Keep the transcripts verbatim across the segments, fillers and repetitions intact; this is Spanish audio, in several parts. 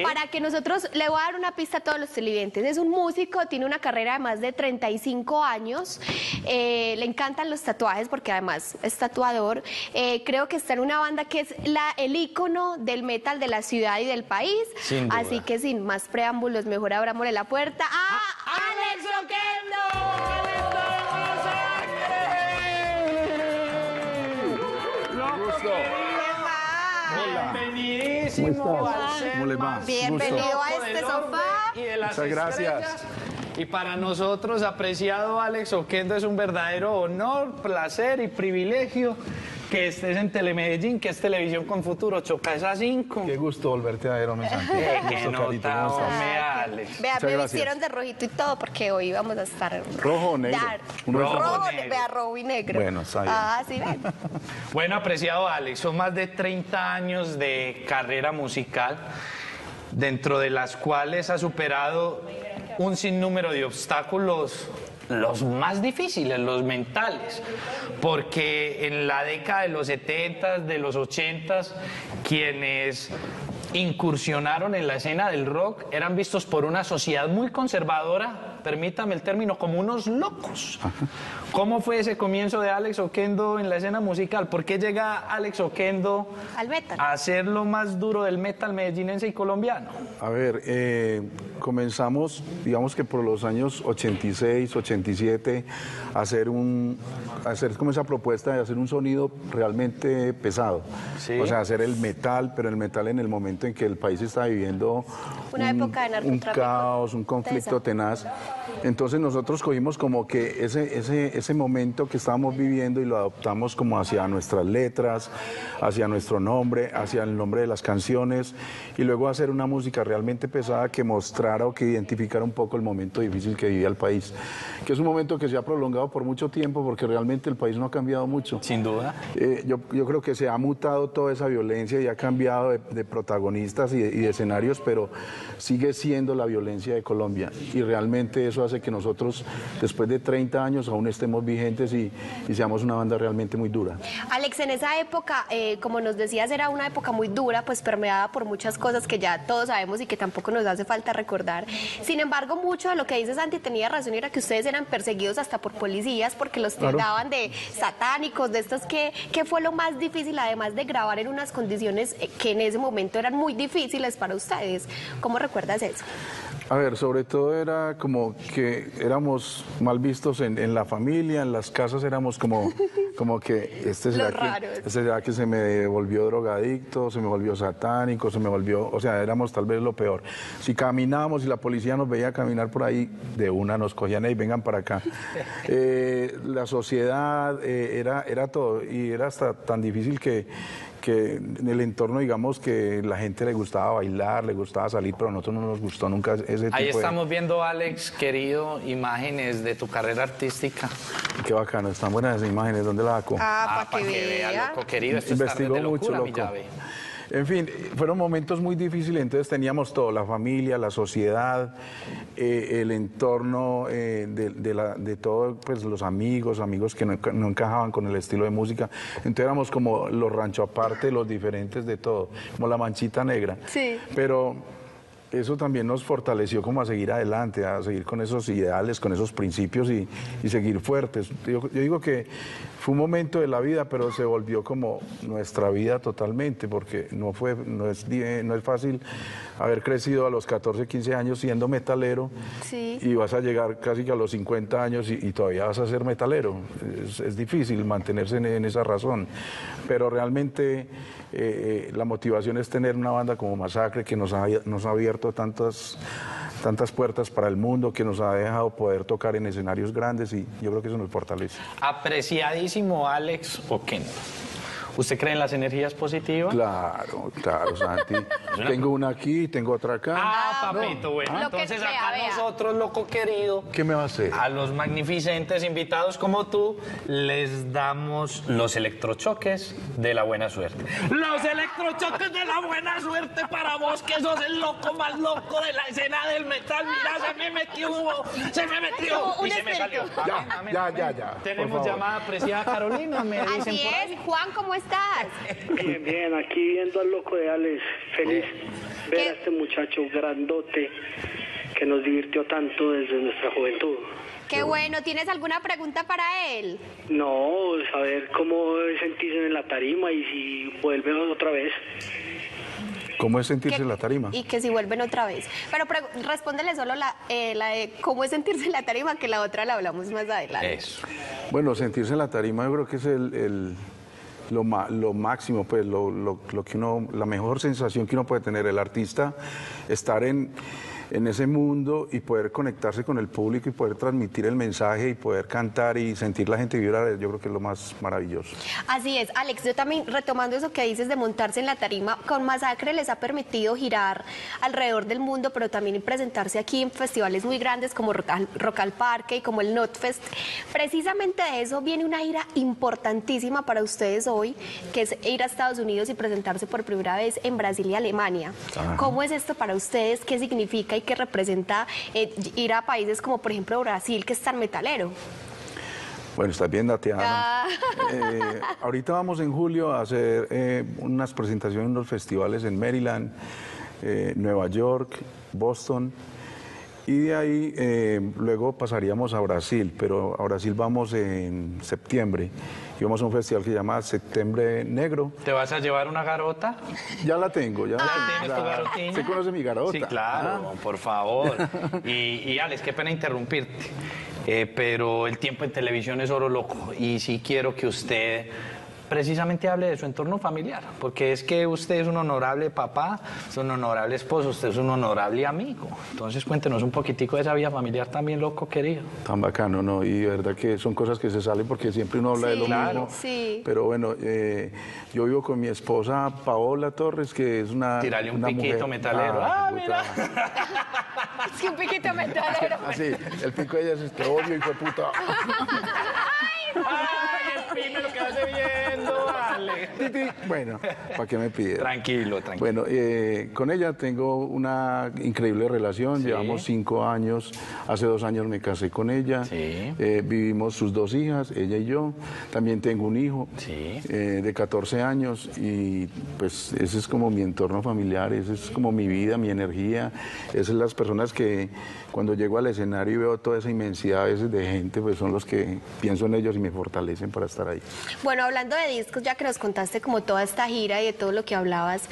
Para que nosotros, le voy a dar una pista a todos los televidentes. Es un músico, tiene una carrera de más de treinta y cinco años, eh, le encantan los tatuajes porque además es tatuador. Eh, creo que está en una banda que es la, el ícono del metal de la ciudad y del país. Sin duda. Así que sin más preámbulos, mejor abramosle la puerta a Alex Bienvenidísimo. ¿Cómo estás? ¿Cómo le va? Bienvenido a este sofá. Y de las Muchas gracias. estrellas. Y para nosotros, apreciado Alex Oquendo, es un verdadero honor, placer y privilegio que estés en Telemedellín, que es Televisión con Futuro. Choca esa cinco. Qué gusto volverte a ver, hombre Santi. Eh, Qué qué gusto, Carito, nota, ¿cómo estás? hombre, Alex. Vea, Muchas me gracias. vistieron de rojito y todo porque hoy vamos a estar ¿Rojo o negro? Dar- Un rojo rojo, negro. vea, rojo y negro. Bueno, está bien. Ah, sí, ven. Bueno, apreciado Alex, son más de treinta años de carrera musical, dentro de las cuales ha superado un sinnúmero de obstáculos, los más difíciles, los mentales, porque en la década de los setentas, de los ochentas, quienes incursionaron en la escena del rock eran vistos por una sociedad muy conservadora, permítame el término, como unos locos. ¿Cómo fue ese comienzo de Alex Oquendo en la escena musical? ¿Por qué llega Alex Oquendo Al metal. a ser lo más duro del metal medellinense y colombiano? A ver, eh, comenzamos, digamos que por los años ochenta y seis, ochenta y siete, a hacer, un, a hacer como esa propuesta de hacer un sonido realmente pesado. Sí. O sea, hacer el metal, pero el metal en el momento en que el país está viviendo Una un, época de un narcotráfico caos, un conflicto tenaz. Entonces nosotros cogimos como que ese, ese, ese momento que estábamos viviendo y lo adoptamos como hacia nuestras letras, hacia nuestro nombre, hacia el nombre de las canciones, y luego hacer una música realmente pesada que mostrara o que identificara un poco el momento difícil que vivía el país, que es un momento que se ha prolongado por mucho tiempo porque realmente el país no ha cambiado mucho. Sin duda. Eh, yo, yo creo que se ha mutado toda esa violencia y ha cambiado de, de protagonistas y de, y de escenarios, pero sigue siendo la violencia de Colombia, y realmente eso hace que nosotros, después de treinta años, aún estemos vigentes y, y seamos una banda realmente muy dura. Alex, en esa época, eh, como nos decías, era una época muy dura, pues permeada por muchas cosas que ya todos sabemos y que tampoco nos hace falta recordar. Sin embargo, mucho de lo que dice Santi tenía razón, era que ustedes eran perseguidos hasta por policías porque los Claro. tildaban de satánicos, de estos que, ¿qué fue lo más difícil, además de grabar en unas condiciones eh, que en ese momento eran muy difíciles para ustedes? ¿Cómo recuerdas eso? A ver, sobre todo era como que éramos mal vistos en, en la familia, en las casas éramos como, como que este será, Los que, raros. este será que se me volvió drogadicto, se me volvió satánico, se me volvió, o sea, éramos tal vez lo peor. Si caminábamos y la policía nos veía caminar por ahí, de una nos cogían y vengan para acá. Eh, la sociedad eh, era, era todo, y era hasta tan difícil que que en el entorno, digamos, que la gente le gustaba bailar, le gustaba salir, pero a nosotros no nos gustó nunca ese tipo Ahí de... estamos viendo, Alex, querido, imágenes de tu carrera artística. Qué bacano, están buenas esas imágenes, ¿dónde las sacó? Ah, para que, vea, vea. loco, querido, esto Investigó es tarde de mucho, locura, mi loco. llave. En fin, fueron momentos muy difíciles, entonces teníamos todo, la familia, la sociedad, eh, el entorno eh, de, de, la, de todos pues, los amigos, amigos que no, no encajaban con el estilo de música. Entonces éramos como los rancho aparte, los diferentes de todo, como la manchita negra. Sí. Pero eso también nos fortaleció como a seguir adelante, a seguir con esos ideales, con esos principios y, y seguir fuertes. Yo, yo digo que fue un momento de la vida, pero se volvió como nuestra vida totalmente, porque no, fue, no, es, no es fácil haber crecido a los catorce, quince años siendo metalero, Sí. y vas a llegar casi que a los cincuenta años y, y todavía vas a ser metalero. Es, es difícil mantenerse en, en esa razón, pero realmente eh, la motivación es tener una banda como Masacre, que nos ha, nos ha abierto tantas, tantas puertas para el mundo, que nos ha dejado poder tocar en escenarios grandes, y yo creo que eso nos fortalece. Apreciadísimo Alex Oquendo, ¿usted cree en las energías positivas? Claro, claro, Santi. Tengo una aquí, tengo otra acá. Ah, papito, bueno, Lo que entonces sea, acá vea. nosotros, loco querido, ¿Qué me va a hacer? a los magnificentes invitados como tú, les damos los electrochoques de la buena suerte. Los electrochoques de la buena suerte para vos, que sos el loco más loco de la escena del metal. Mira, se me metió, se me metió Como un y se me salió. experto. Ya, Amén, amén, ya, amén. ya, ya, por Tenemos favor. llamada apreciada Carolina, me dicen Así por ahí. es. Juan, ¿cómo estás? Bien, bien, aquí viendo al loco de Alex, feliz. ver ¿Qué? a este muchacho grandote que nos divirtió tanto desde nuestra juventud. Qué bueno, ¿tienes alguna pregunta para él? No, saber cómo es sentirse en la tarima y si vuelve otra vez. ¿Cómo es sentirse Que- en la tarima? Y que si vuelven otra vez. Pero pregu- respóndele solo la, eh, la de cómo es sentirse en la tarima, que la otra la hablamos más adelante. Eso. Bueno, sentirse en la tarima yo creo que es el, el- lo, ma- lo máximo, pues lo, lo- lo que uno, la mejor sensación que uno puede tener, el artista, estar en, en ese mundo y poder conectarse con el público y poder transmitir el mensaje y poder cantar y sentir la gente vibrar, yo creo que es lo más maravilloso. Así es, Alex, yo también retomando eso que dices de montarse en la tarima, con Masacre les ha permitido girar alrededor del mundo, pero también presentarse aquí en festivales muy grandes como Rock al, Rock al Parque y como el Notfest. Precisamente de eso viene una gira importantísima para ustedes hoy, que es ir a Estados Unidos y presentarse por primera vez en Brasil y Alemania. Ajá. ¿Cómo es esto para ustedes? ¿Qué significa y qué representa eh, ir a países como por ejemplo Brasil, que es tan metalero? Bueno, estás bien dateado. Ah. Eh, ahorita vamos en julio a hacer eh, unas presentaciones en unos festivales en Maryland, eh, Nueva York, Boston. Y de ahí eh, luego pasaríamos a Brasil, pero a Brasil vamos en septiembre. Y vamos a un festival que se llama Septiembre Negro. ¿Te vas a llevar una garota? Ya la tengo, ya. ¿Ya la tienes tu garotina? ¿Se conoce mi garota? Sí, claro, por favor. Y, y Alex, qué pena interrumpirte, eh, pero el tiempo en televisión es oro loco y sí quiero que usted precisamente hable de su entorno familiar, porque es que usted es un honorable papá, es un honorable esposo, usted es un honorable amigo. Entonces cuéntenos un poquitico de esa vida familiar también, loco querido. Tan bacano, ¿no? Y de verdad que son cosas que se salen porque siempre uno habla de Sí, lo claro. mismo. Sí. Pero bueno, eh, yo vivo con mi esposa Paola Torres, que es una. Tírale un una piquito mujer- metalero. Ah, ¡Ah, puta. Es que un piquito metalero. Así, el pico de ella es este odio, hijo de puta. ¡Ay, el pime lo que hace viendo, Alex! Titi. Bueno, ¿para qué me pide? Tranquilo, tranquilo. Bueno, eh, con ella tengo una increíble relación, Sí. llevamos cinco años, hace dos años me casé con ella, Sí. eh, vivimos sus dos hijas, ella y yo, también tengo un hijo Sí. eh, de catorce años y pues ese es como mi entorno familiar, ese es como mi vida, mi energía, esas son las personas que cuando llego al escenario y veo toda esa inmensidad a veces de gente, pues son los que pienso en ellos y me fortalecen para estar ahí. Bueno, hablando de discos, ya que nos contaste como toda esta gira y de todo lo que hablabas,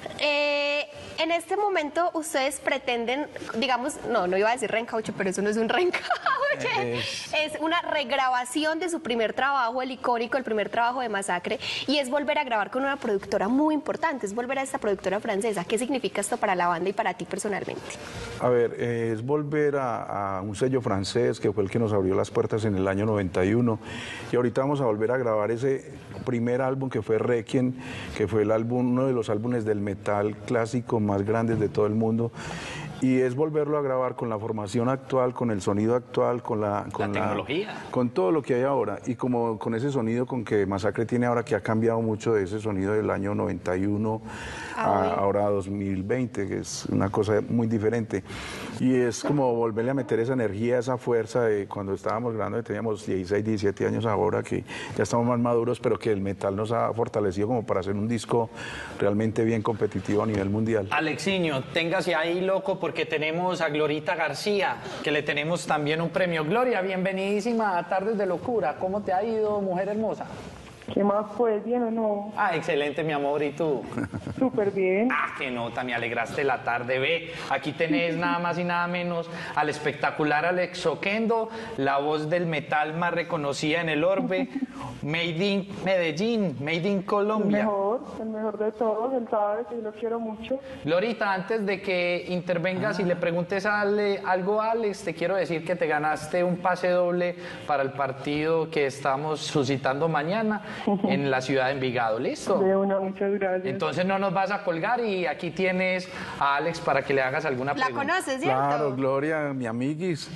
eh, en este momento ustedes pretenden, digamos, no, no iba a decir reencauche, pero eso no es un reencauche, Es- es una regrabación de su primer trabajo, el icónico, el primer trabajo de Masacre, y es volver a grabar con una productora muy importante, es volver a esta productora francesa. ¿Qué significa esto para la banda y para ti personalmente? A ver, eh, es volver a, a un sello francés que fue el que nos abrió las puertas en el año noventa y uno y ahorita vamos a volver a grabar ese primer álbum que fue Requiem, que fue el álbum, uno de los álbumes del metal clásico más grandes de todo el mundo. Y es volverlo a grabar con la formación actual, con el sonido actual, con la, con tecnología. con todo lo que hay ahora. Y como con ese sonido con que Masacre tiene ahora, que ha cambiado mucho de ese sonido del año noventa y uno Ah, a bueno. ahora dos mil veinte, que es una cosa muy diferente. Y es como volverle a meter esa energía, esa fuerza de cuando estábamos grabando, que teníamos dieciséis, diecisiete años ahora, que ya estamos más maduros, pero que el metal nos ha fortalecido como para hacer un disco realmente bien competitivo a nivel mundial. Alexiño, téngase ahí, loco, porque tenemos a Glorita García, que le tenemos también un premio. Gloria, bienvenidísima a Tardes de Locura. ¿Cómo te ha ido, mujer hermosa? ¿Qué más pues? ¿Bien o no? Ah, excelente, mi amor. ¿Y tú? Súper bien. Ah, qué nota, me alegraste la tarde. Ve, aquí tenés nada más y nada menos al espectacular Alex Oquendo, la voz del metal más reconocida en el orbe, Made in Medellín, Made in El Colombia. mejor, el mejor de todos, él sabe que yo lo quiero mucho. Glorita, antes de que intervengas y le preguntes a Ale- algo a Alex, te quiero decir que te ganaste un pase doble para el partido que estamos suscitando mañana en la ciudad de Envigado. ¿Listo? De una, muchas gracias. Entonces no nos vas a colgar y aquí tienes a Alex para que le hagas alguna ¿La pregunta. conoces, cierto? Claro, Gloria, mi amiguis.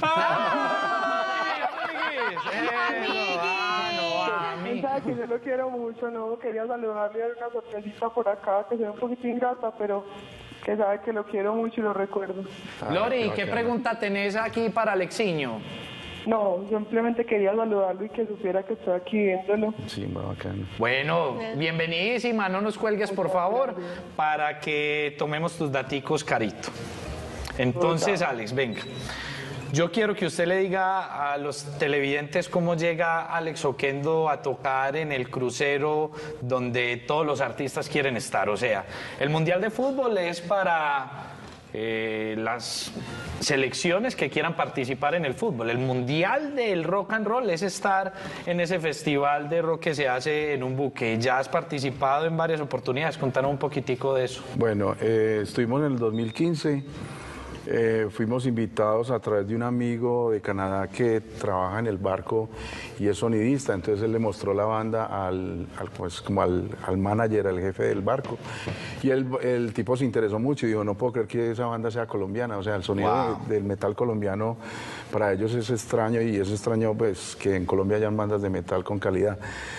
¡Ay, amiguis! Amiguis. Ah, no, Él ami- sabe que yo lo quiero mucho, ¿no? Quería saludarle y dar una sorpresita por acá, que sea un poquito ingrata, pero que sabe que lo quiero mucho y lo recuerdo. Glori, qué ¿qué bacano. pregunta tenés aquí para Alexiño? No, simplemente quería saludarlo y que supiera que estoy aquí viéndolo. Sí, muy bacano. Bueno, bienvenidísima, no nos cuelgues por favor, para que tomemos tus daticos, Carito. Entonces, Alex, venga. Yo quiero que usted le diga a los televidentes cómo llega Alex Oquendo a tocar en el crucero donde todos los artistas quieren estar. O sea, el Mundial de Fútbol es para eh, las selecciones que quieran participar en el fútbol. El Mundial del Rock and Roll es estar en ese festival de rock que se hace en un buque. Ya has participado en varias oportunidades. Contanos un poquitico de eso. Bueno, eh, estuvimos en el dos mil quince. Eh, fuimos invitados a través de un amigo de Canadá que trabaja en el barco y es sonidista, entonces él le mostró la banda al, al, pues, como al, al manager, al jefe del barco, y el, el tipo se interesó mucho y dijo, no puedo creer que esa banda sea colombiana, o sea, el sonido Wow. de, del metal colombiano para ellos es extraño y es extraño pues que en Colombia hayan bandas de metal con calidad.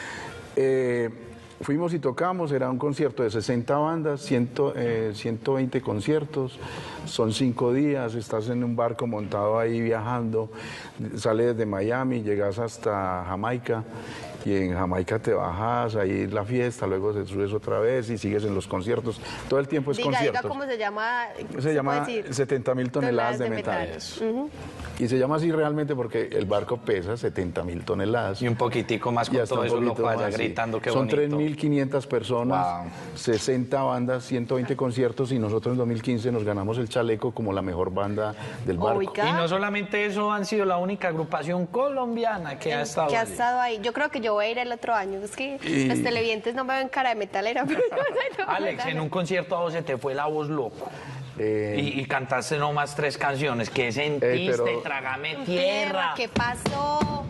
Eh, Fuimos y tocamos, era un concierto de sesenta bandas, cien, eh, ciento veinte conciertos, son cinco días, estás en un barco montado ahí viajando, sales desde Miami, llegas hasta Jamaica y en Jamaica te bajas, ahí la fiesta, luego te subes otra vez y sigues en los conciertos, todo el tiempo es Diga, conciertos. diga cómo se llama. Se llama setenta mil toneladas de metal. Ujú. Y se llama así realmente porque el barco pesa setenta mil toneladas. Y un poquitico más Y con hasta todo un eso, lo poquito vaya más, sí. gritando, qué Son bonito. tres mil quinientas personas, Wow. sesenta bandas, ciento veinte conciertos y nosotros en dos mil quince nos ganamos el chaleco como la mejor banda del barco. Oiga. Y no solamente eso, han sido la única agrupación colombiana que ha estado que ha allí. estado ahí. Yo creo que yo voy a ir el otro año. Es que Y- los televidentes no me ven cara de metalera. Pero yo no, Alex, en un concierto a vos se te fue la voz loco. Eh, Y, y cantaste nomás tres canciones. ¿Qué sentiste? Eh, pero- Trágame Tierra, tierra. ¿qué pasó?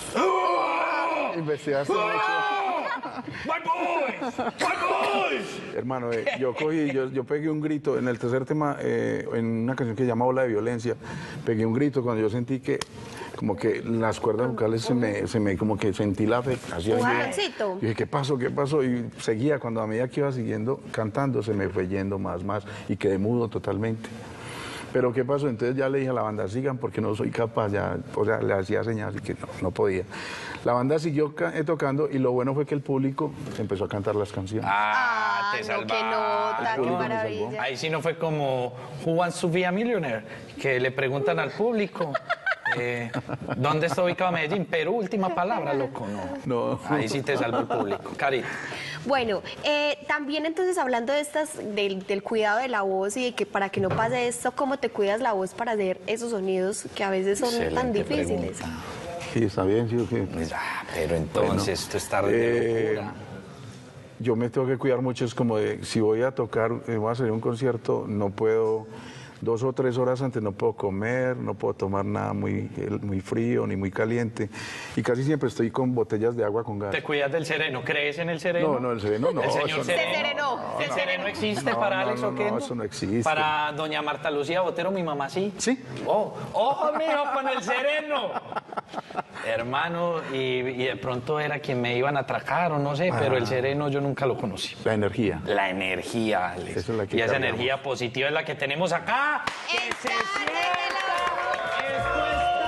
Investigaste mucho. ¡My boys! ¡My boys! Hermano, eh, yo cogí, yo, yo pegué un grito en el tercer tema, eh, en una canción que se llama Ola de Violencia, pegué un grito cuando yo sentí que como que las cuerdas vocales se me, se me como que sentí la afectación. Un Yo jaloncito. dije, ¿qué pasó? ¿Qué pasó? Y seguía, cuando a medida que iba siguiendo cantando, se me fue yendo más, más, y quedé mudo totalmente. Pero ¿qué pasó? Entonces ya le dije a la banda, sigan porque no soy capaz, ya, o sea, le hacía señas y que no, no podía. La banda siguió ca- eh, tocando y lo bueno fue que el público empezó a cantar las canciones. Ah, Ah, te no, salvaste. qué nota, qué público me maravilla. Ahí sí no fue como Who Wants to be a Millionaire, que le preguntan al público, eh, ¿dónde está ubicado Medellín? Perú, última palabra, loco, no. No. Ahí sí te salvó el público. Carita. Bueno, eh, también entonces hablando de estas, del, del cuidado de la voz y de que para que no pase esto, ¿cómo te cuidas la voz para hacer esos sonidos que a veces son tan Excelente difíciles? pregunta. Sí, está bien, sí, ok. Pues, ah, pero entonces Bueno, esto es tarde de eh, locura. Yo me tengo que cuidar mucho, es como de, si voy a tocar, eh, voy a hacer un concierto, no puedo, dos o tres horas antes no puedo comer, no puedo tomar nada muy, eh, muy frío ni muy caliente. Y casi siempre estoy con botellas de agua con gas. ¿Te cuidas del sereno? ¿Crees en el sereno? No, no, el sereno no. El señor eso no. sereno. Se serenó, ¿El se sereno existe No, para no, Alex no, no, Oquendo? eso no existe. Para doña Marta Lucía Botero, mi mamá sí. Sí. Oh, ojo mío con el sereno. Hermano, y, y de pronto era quien me iban a atracar o no sé, pero Ah. el sereno yo nunca lo conocí. La energía. La energía, Alex. Esa es la que y esa cargamos. energía positiva es la que tenemos acá. ¡Que se sienta! Esto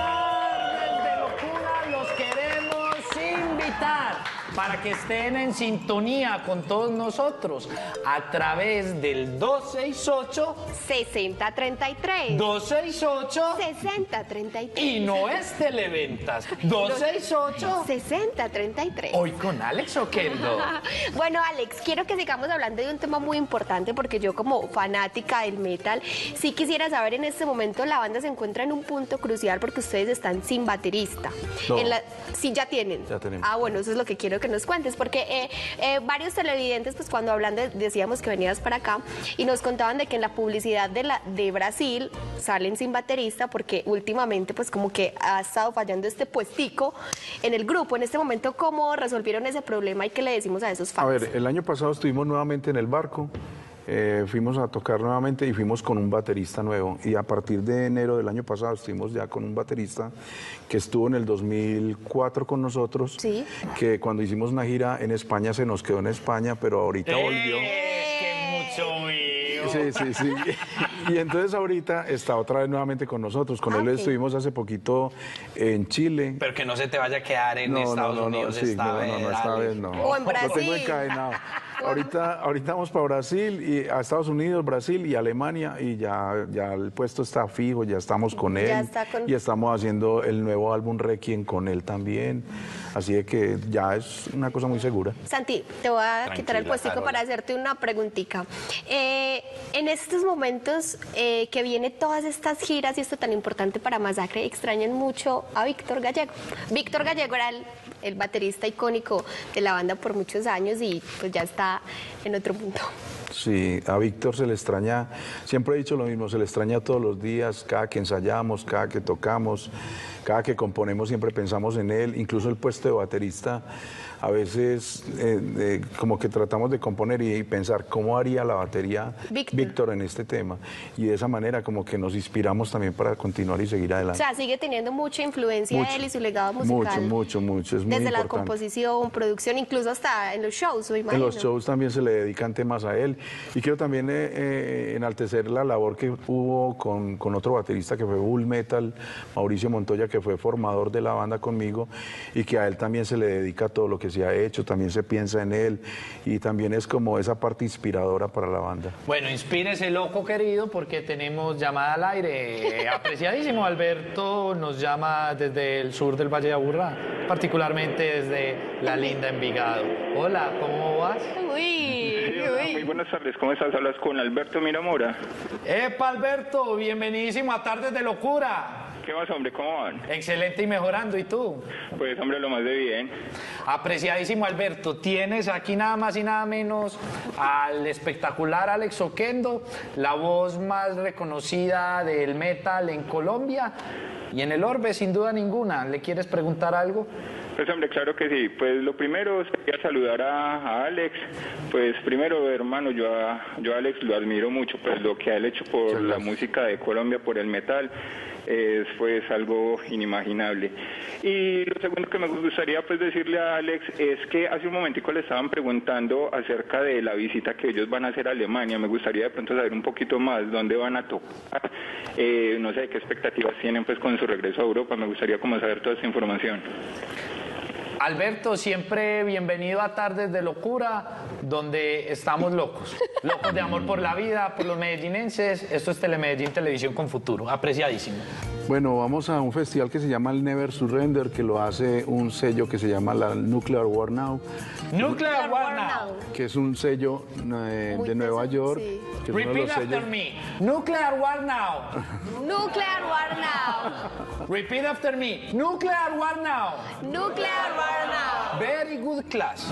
es Tardes de Locura. Los queremos invitar para que estén en sintonía con todos nosotros a través del dos seis ocho, sesenta treinta y tres. dos seis ocho sesenta treinta y tres. y no es Televentas. dos seis ocho. sesenta treinta y tres. Hoy con Alex Oquendo. Bueno, Alex, quiero que sigamos hablando de un tema muy importante porque yo como fanática del metal, sí quisiera saber en este momento la banda se encuentra en un punto crucial porque ustedes están sin baterista. No. En la- sí, ya tienen. Ya tenemos. Ah, bueno, eso es lo que quiero que nos cuentes porque eh, eh, varios televidentes, pues cuando hablando decíamos que venías para acá y nos contaban de que en la publicidad de, la, de Brasil salen sin baterista porque últimamente pues como que ha estado fallando este puestico en el grupo. En este momento, ¿cómo resolvieron ese problema y qué le decimos a esos fans? A ver, el año pasado estuvimos nuevamente en el barco, eh, fuimos a tocar nuevamente y fuimos con un baterista nuevo. Y a partir de enero del año pasado estuvimos ya con un baterista que estuvo en el dos mil cuatro con nosotros, Sí. que cuando hicimos una gira en España se nos quedó en España, pero ahorita volvió. Es que mucho vivo. Sí, sí, sí. Y entonces ahorita está otra vez nuevamente con nosotros. Con Ah, él ok. estuvimos hace poquito en Chile. Pero que no se te vaya a quedar en Estados Unidos sí, esta no, vez. no, no, esta Alex. vez no. O en Lo tengo Brasil. encadenado. Ahorita, ahorita vamos para Brasil, y a Estados Unidos, Brasil y Alemania, y ya, ya el puesto está fijo, ya estamos con él. Ya está con- Y estamos haciendo el nuevo álbum Requiem con él también. Así de que ya es una cosa muy segura. Santi, te voy a Tranquila, quitar el puestico Carola. para hacerte una preguntita. Eh, en estos momentos eh, que vienen todas estas giras y esto tan importante para Masacre, extrañan mucho a Víctor Gallego. Víctor Gallego era el, el baterista icónico de la banda por muchos años y pues ya está en otro punto. Sí, a Víctor se le extraña, siempre he dicho lo mismo, se le extraña todos los días, cada que ensayamos, cada que tocamos, cada que componemos siempre pensamos en él, incluso el puesto de baterista, a veces eh, eh, como que tratamos de componer y, y pensar cómo haría la batería Víctor. Víctor en este tema, y de esa manera como que nos inspiramos también para continuar y seguir O adelante. sea, sigue teniendo mucha influencia Mucho, él y su legado musical. Mucho, mucho, mucho, es muy Desde la importante. composición, producción, incluso hasta en los shows, me En imagino. los shows también se le dedican temas a él. Y quiero también eh, eh, enaltecer la labor que hubo con, con otro baterista que fue Bull Metal, Mauricio Montoya, que fue formador de la banda conmigo y que a él también se le dedica todo lo que se ha hecho, también se piensa en él y también es como esa parte inspiradora para la banda. Bueno, inspírese, loco querido, porque tenemos llamada al aire. Apreciadísimo Alberto nos llama desde el sur del Valle de Aburrá, particularmente desde la linda Envigado. Hola, ¿cómo vas? Uy, Sí, hola, muy uy. buenas tardes, ¿cómo estás? Hablas con Alberto Miramora. Epa, Alberto, bienvenidísimo a Tardes de Locura. ¿Qué más, hombre? ¿Cómo van? Excelente y mejorando, ¿y tú? Pues, hombre, lo más de bien. Apreciadísimo Alberto, tienes aquí nada más y nada menos al espectacular Alex Oquendo, la voz más reconocida del metal en Colombia y en el orbe sin duda ninguna. ¿Le quieres preguntar algo? Pues, hombre, claro que sí. Pues, lo primero sería saludar a, a Alex. Pues, primero, hermano, yo a, yo a Alex lo admiro mucho, pues, lo que ha él hecho por la música de Colombia, por el metal, es pues algo inimaginable. Y lo segundo que me gustaría pues decirle a Alex es que hace un momentico le estaban preguntando acerca de la visita que ellos van a hacer a Alemania. Me gustaría de pronto saber un poquito más dónde van a tocar, eh, no sé qué expectativas tienen pues con su regreso a Europa. Me gustaría como saber toda esta información. Alberto, siempre bienvenido a Tardes de Locura, donde estamos locos. Locos de amor por la vida, por los medellinenses. Esto es Telemedellín Televisión con Futuro. Apreciadísimo. Bueno, vamos a un festival que se llama el Never Surrender, que lo hace un sello que se llama la Nuclear War Now, Nuclear War Now. que es un sello eh, Muy de Nueva teso- York, sí. que es uno de Repeat los after sellos. me. Nuclear War Now. Nuclear War Now. Repeat after me. Nuclear War Now. Nuclear War Now. Very good class.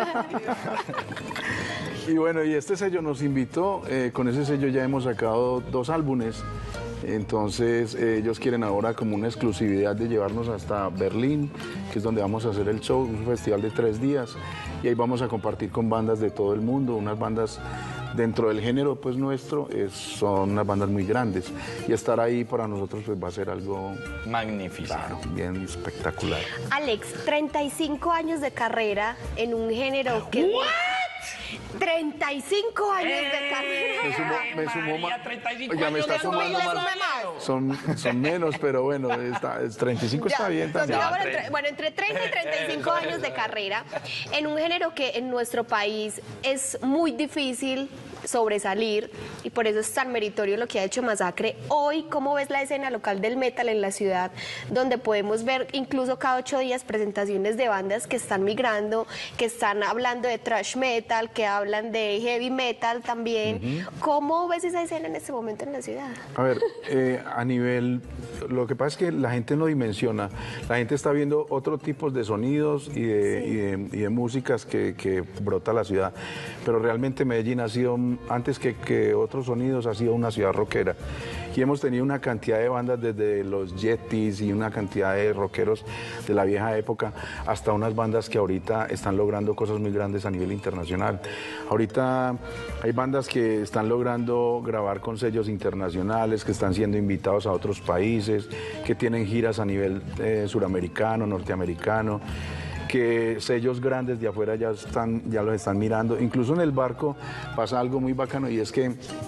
Y bueno, y este sello nos invitó, eh, con ese sello ya hemos sacado dos álbumes, entonces eh, ellos quieren ahora como una exclusividad de llevarnos hasta Berlín, que es donde vamos a hacer el show, un festival de tres días, y ahí vamos a compartir con bandas de todo el mundo, unas bandas dentro del género pues nuestro, es- son unas bandas muy grandes, y estar ahí para nosotros pues va a ser algo Magnífico. bien espectacular. Alex, treinta y cinco años de carrera en un género que... treinta y cinco años de carrera. Me sumo, me sumo María, ma- treinta y cinco Oiga, me años está de sumando Le más. sume más. Son, son menos, pero bueno, está, es treinta y cinco está Ya, bien entonces, también. digamos, tre- entre- bueno, entre treinta y treinta y cinco años de carrera, en un género que en nuestro país es muy difícil sobresalir y por eso es tan meritorio lo que ha hecho Masacre. Hoy, ¿cómo ves la escena local del metal en la ciudad, donde podemos ver incluso cada ocho días presentaciones de bandas que están migrando, que están hablando de thrash metal, que hablan de heavy metal también? ¿Cómo ves esa escena en este momento en la ciudad? A ver, eh, a nivel, lo que pasa es que la gente no dimensiona, la gente está viendo otros tipos de sonidos y de, y de, y de músicas que, que brota la ciudad, pero realmente Medellín ha sido, antes que, que otros sonidos, ha sido una ciudad rockera. Y hemos tenido una cantidad de bandas desde los Yetis y una cantidad de rockeros de la vieja época hasta unas bandas que ahorita están logrando cosas muy grandes a nivel internacional. Ahorita hay bandas que están logrando grabar con sellos internacionales, que están siendo invitados a otros países, que tienen giras a nivel eh, suramericano, norteamericano, que sellos grandes de afuera ya, están, ya los están mirando. Incluso en el barco pasa algo muy bacano y es que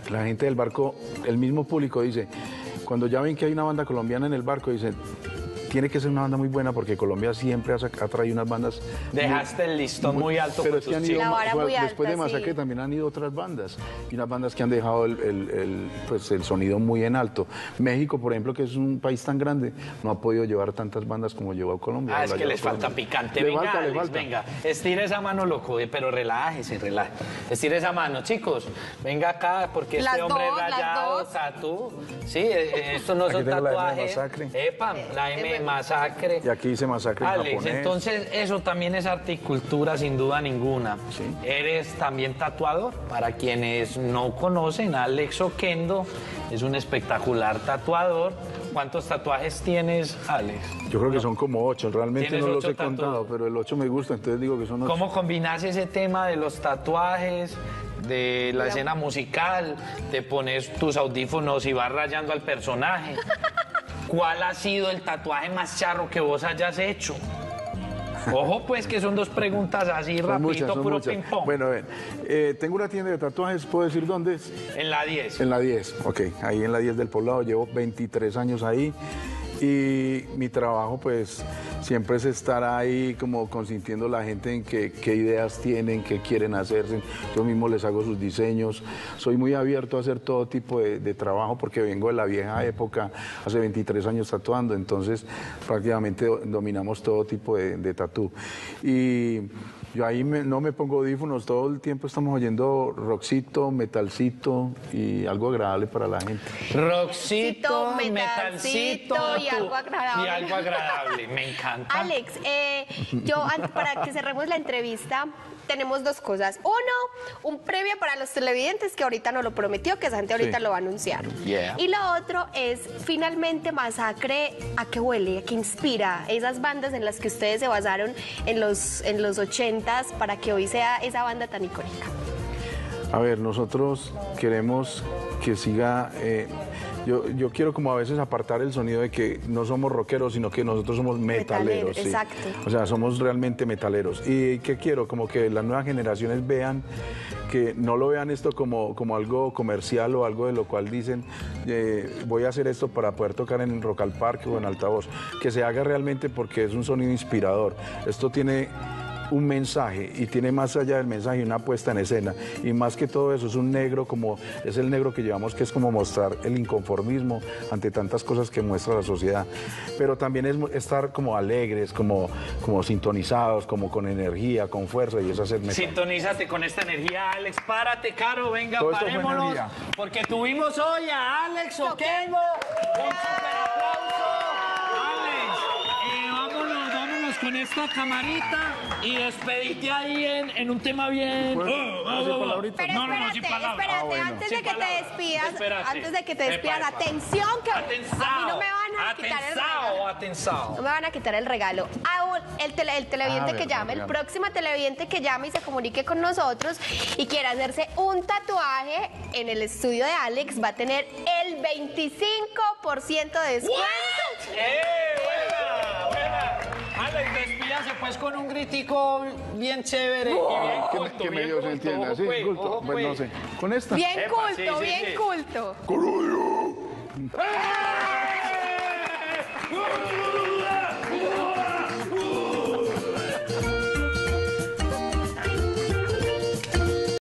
La gente del barco, el mismo público dice, cuando ya ven que hay una banda colombiana en el barco, dicen, tiene que ser una banda muy buena porque Colombia siempre ha, ha traído unas bandas. Dejaste muy, el listón muy, muy alto. Pero con es que tus han ido, chicos. La vara muy después alta, de Masacre sí. también han ido otras bandas. Y unas bandas que han dejado el, el, el, pues, el sonido muy en alto. México, por ejemplo, que es un país tan grande, no ha podido llevar tantas bandas como llevó Colombia. Ah, es La que llevó les falta Colombia. picante. Le Venga, falta, le Alex, falta. venga. Estire esa mano, loco, eh, pero relájese, relájese. Estire esa mano, chicos. Venga acá, porque Las este hombre dos, las rayado, dos. tatú. Sí, eh, eh, estos no Aquí son tengo la M de tatuajes. Masacre. Epa, la M de Masacre. Y aquí dice Masacre en Alex, japonés. entonces eso también es articultura sin duda ninguna. Sí. Eres también tatuador. Para quienes no conocen, Alex Oquendo es un espectacular tatuador. ¿Cuántos tatuajes tienes, Alex? Yo creo que son como ocho, realmente ¿Tienes no los ocho he contado, pero el ocho me gusta, entonces digo que son ocho. ¿Cómo combinas ese tema de los tatuajes, de la escena musical, te pones tus audífonos y vas rayando al personaje? ¿Cuál ha sido el tatuaje más charro que vos hayas hecho? Ojo, pues, que son dos preguntas así, Son rapidito, muchas, son puro muchas. ping-pong. Bueno, ven, eh, tengo una tienda de tatuajes, ¿puedo decir dónde es? En la diez. En la diez, ok, ahí en la diez del Poblado, llevo veintitrés años ahí y mi trabajo pues siempre es estar ahí como consintiendo a la gente en qué, qué ideas tienen, qué quieren hacerse, yo mismo les hago sus diseños, soy muy abierto a hacer todo tipo de, de trabajo porque vengo de la vieja época, hace veintitrés años tatuando, entonces prácticamente dominamos todo tipo de, de tatú. Y yo ahí me- no me pongo audífonos, todo el tiempo estamos oyendo rockcito, metalcito y algo agradable para la gente. Rockcito, Metalcito metalcito y algo agradable. Y algo agradable, me encanta. Alex, eh, yo an- para que cerremos la entrevista tenemos dos cosas. Uno, un premio para los televidentes que ahorita nos lo prometió, que esa gente ahorita Sí. lo va a anunciar. Yeah. Y lo otro es, finalmente, Masacre, ¿a qué huele? ¿A qué inspira? Esas bandas en las que ustedes se basaron en los, en los ochentas para que hoy sea esa banda tan icónica. A ver, nosotros queremos que siga, eh, yo, yo quiero como a veces apartar el sonido de que no somos rockeros, sino que nosotros somos metaleros. Metaleros, sí. exacto. O sea, somos realmente metaleros. ¿Y qué quiero? Como que las nuevas generaciones vean, que no lo vean esto como, como algo comercial o algo de lo cual dicen, eh, voy a hacer esto para poder tocar en Rock al Parque o en altavoz. Que se haga realmente porque es un sonido inspirador. Esto tiene un mensaje y tiene más allá del mensaje una puesta en escena y más que todo eso es un negro como es el negro que llevamos, que es como mostrar el inconformismo ante tantas cosas que muestra la sociedad, pero también es mo- estar como alegres, como, como sintonizados, como con energía, con fuerza, y eso es el metal. Sintonízate con esta energía, Alex. Párate, Caro, venga, Todo esto fue parémonos. energía. Porque tuvimos hoy a Alex Oquendo. Un super aplauso. Alex, eh, vámonos, vámonos con esta camarita y despedite ahí en, en un tema bien. ¿Puedo Oh, oh, decir oh, oh. palabritas? Pero No, no, no, espérate, sin palabras. espérate, Ah, bueno. antes Sin de que te palabras. despidas, Espérate. antes de que te Epa, despidas, epa. atención, que Atensao. a mí no me van a quitar el Atensao, regalo. atensao. No me van a quitar el regalo. Ah, un- el, tele- el televidente Ah, que verdad, llame, el regalo. próximo televidente que llame y se comunique con nosotros y quiera hacerse un tatuaje en el estudio de Alex, va a tener el veinticinco por ciento de descuento. ¡Eh, buena, buena! Alex, despídase pues con un gritico bien chévere y bien Que, culto, que bien medio se culto. entienda, Ojo, ¿sí? pues, Culto. ojo, Pues no pues. sé. Con esta. Bien Epa, culto, sí, sí, bien sí. culto. ¡Eh!